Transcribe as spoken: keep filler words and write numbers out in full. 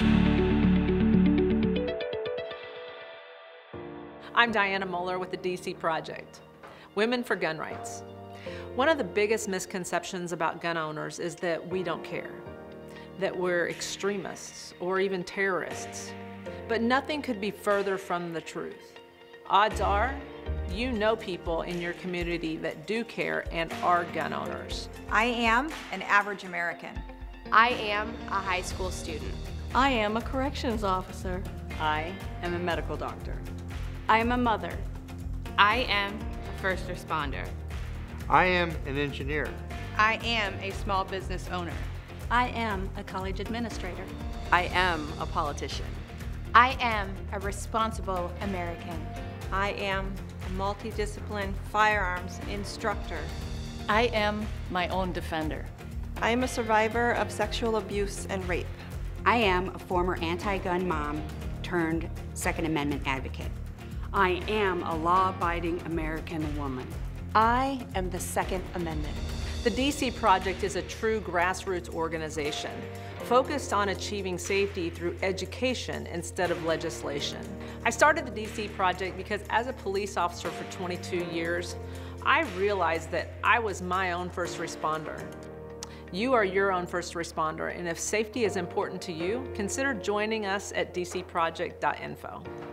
I'm Diana Moeller with the D C Project, Women for Gun Rights. One of the biggest misconceptions about gun owners is that we don't care, that we're extremists or even terrorists. But nothing could be further from the truth. Odds are, you know people in your community that do care and are gun owners. I am an average American. I am a high school student. I am a corrections officer. I am a medical doctor. I am a mother. I am a first responder. I am an engineer. I am a small business owner. I am a college administrator. I am a politician. I am a responsible American. I am a multidisciplined firearms instructor. I am my own defender. I am a survivor of sexual abuse and rape. I am a former anti-gun mom turned Second Amendment advocate. I am a law-abiding American woman. I am the Second Amendment. The D C Project is a true grassroots organization focused on achieving safety through education instead of legislation. I started the D C Project because as a police officer for twenty-two years, I realized that I was my own first responder. You are your own first responder, and if safety is important to you, consider joining us at d c project dot info.